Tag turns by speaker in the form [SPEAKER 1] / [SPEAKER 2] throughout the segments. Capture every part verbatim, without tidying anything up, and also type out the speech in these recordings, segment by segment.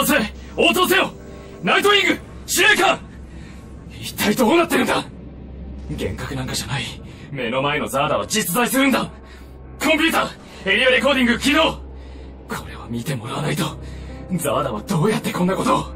[SPEAKER 1] 賛成、応答せよ。ナイトウィング司令官、一体どうなってるんだ。幻覚なんかじゃない。目の前のザーダは実在するんだ。コンピューターエリアレコーディング起動。これは見てもらわないと。ザーダはどうやってこんなことを。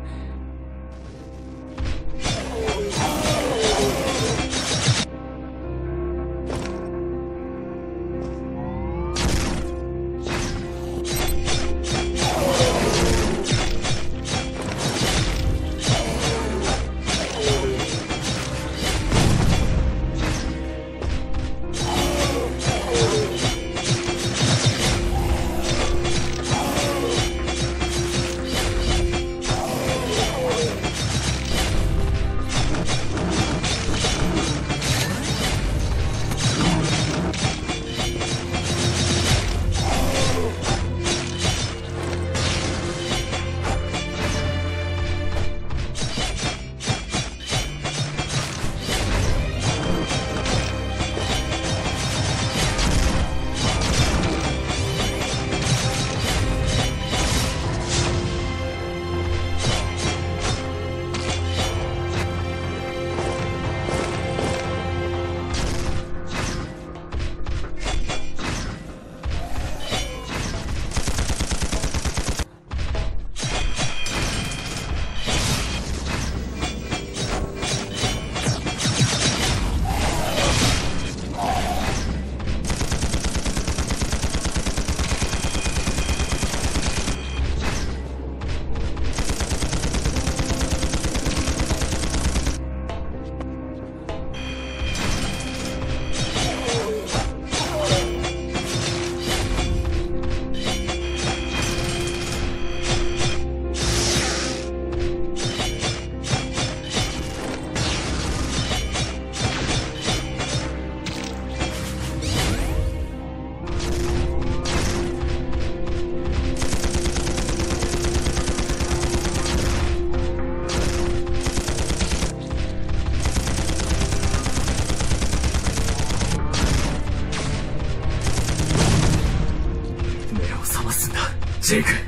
[SPEAKER 1] ジェイク。